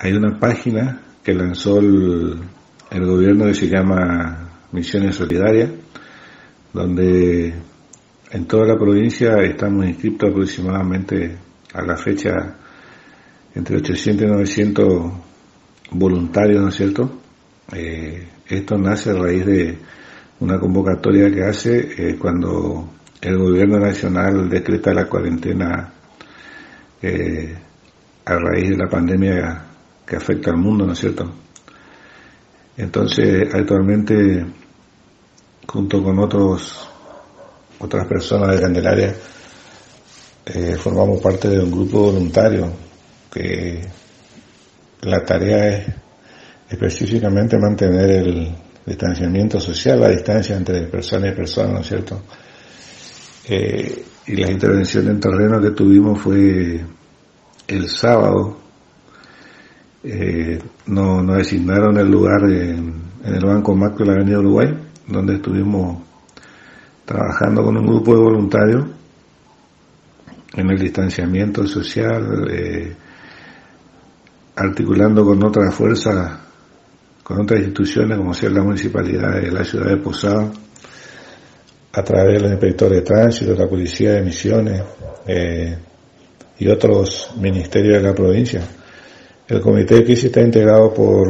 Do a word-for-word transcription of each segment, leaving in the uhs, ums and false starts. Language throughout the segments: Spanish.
hay una página que lanzó el, el gobierno que se llama Misiones Solidarias, donde en toda la provincia estamos inscritos aproximadamente a la fecha entre ochocientos y novecientos voluntarios, ¿no es cierto? Eh, esto nace a raíz de una convocatoria que hace eh, cuando el gobierno nacional decreta la cuarentena eh, a raíz de la pandemia que afecta al mundo, ¿no es cierto? Entonces, actualmente, junto con otros otras personas de Candelaria, eh, formamos parte de un grupo voluntario que la tarea es específicamente mantener el distanciamiento social, la distancia entre persona y persona, ¿no es cierto? Eh, y la intervención en terreno que tuvimos fue el sábado. Eh, nos, nos asignaron el lugar en, en el Banco Macro de la Avenida Uruguay, donde estuvimos trabajando con un grupo de voluntarios en el distanciamiento social, eh, articulando con otras fuerzas, con otras instituciones como sea la municipalidad de la ciudad de Posada, a través del inspector de tránsito, la policía de Misiones eh, y otros ministerios de la provincia. El comité de crisis está integrado por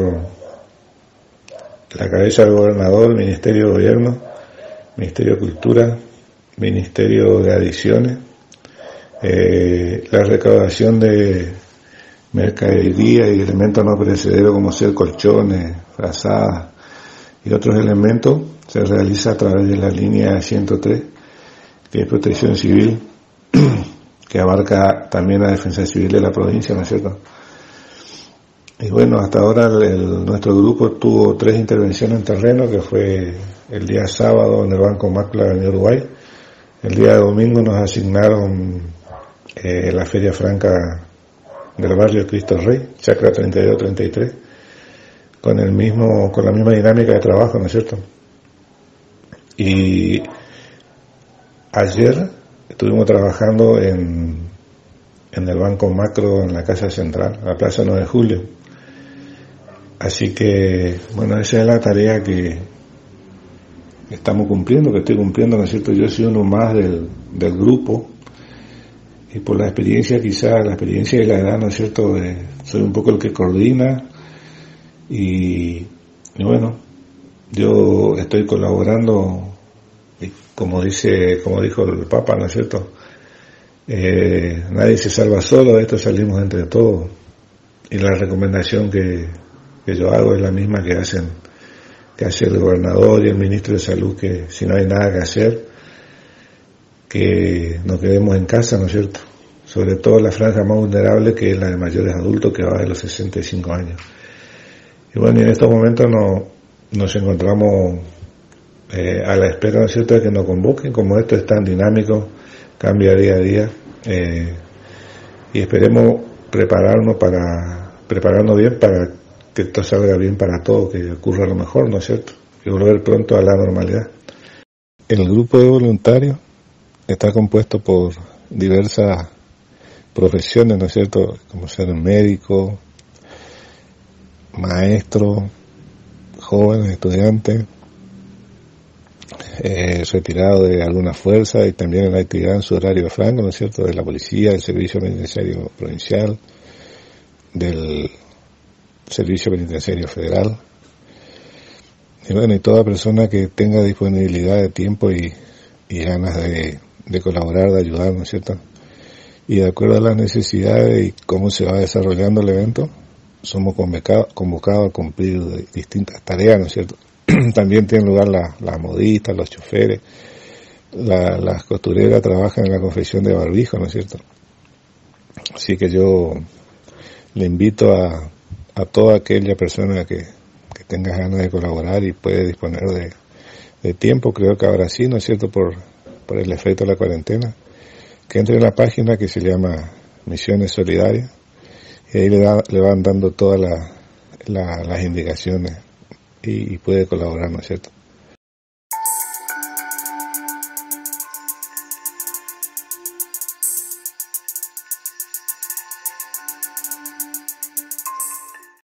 la cabeza del gobernador, el Ministerio de Gobierno, Ministerio de Cultura, Ministerio de Adicciones, eh, la recaudación de mercadería y elementos no perecederos como ser colchones, frazadas y otros elementos se realiza a través de la línea ciento tres, que es protección civil, que abarca también la defensa civil de la provincia, ¿no es cierto? Y bueno, hasta ahora el, el, nuestro grupo tuvo tres intervenciones en terreno, que fue el día sábado en el Banco Macro de Uruguay. El día domingo nos asignaron eh, la Feria Franca del barrio Cristo Rey, Chacra treinta y dos treinta y tres, con el mismo, con la misma dinámica de trabajo, ¿no es cierto? Y ayer estuvimos trabajando en, en el Banco Macro, en la Casa Central, en la Plaza nueve de Julio. Así que, bueno, esa es la tarea que estamos cumpliendo, que estoy cumpliendo, ¿no es cierto? Yo soy uno más del, del grupo, y por la experiencia, quizá la experiencia y la edad, ¿no es cierto? Eh, soy un poco el que coordina, y, y bueno, yo estoy colaborando, y como dice, como dijo el Papa, ¿no es cierto? Eh, nadie se salva solo, de esto salimos entre todos, y la recomendación que que yo hago es la misma que hacen que hace el gobernador y el ministro de Salud, que si no hay nada que hacer, que nos quedemos en casa, ¿no es cierto? Sobre todo la franja más vulnerable, que es la de mayores adultos, que va de los sesenta y cinco años. Y bueno, y en estos momentos no, nos encontramos eh, a la espera, ¿no es cierto?, de que nos convoquen. Como esto es tan dinámico, cambia día a día, eh, y esperemos prepararnos para prepararnos bien para que esto salga bien para todos, que ocurra lo mejor, ¿no es cierto? Y volver pronto a la normalidad. El grupo de voluntarios está compuesto por diversas profesiones, ¿no es cierto? Como ser médico, maestro, jóvenes, estudiantes, eh, retirados de alguna fuerza y también en la actividad en su horario franco, ¿no es cierto? De la policía, del servicio penitenciario provincial, del Servicio Penitenciario Federal, y bueno, y toda persona que tenga disponibilidad de tiempo y, y ganas de, de colaborar, de ayudar, ¿no es cierto? Y de acuerdo a las necesidades y cómo se va desarrollando el evento, somos convocados, convocados a cumplir distintas tareas, ¿no es cierto? También tienen lugar las la modistas, los choferes, la, las costureras trabajan en la confección de barbijo, ¿no es cierto? Así que yo le invito a a toda aquella persona que, que tenga ganas de colaborar y puede disponer de, de tiempo, creo que ahora sí, ¿no es cierto?, por, por el efecto de la cuarentena, que entre en la página que se llama Misiones Solidarias, y ahí le, da, le van dando todas la, la, las indicaciones y, y puede colaborar, ¿no es cierto?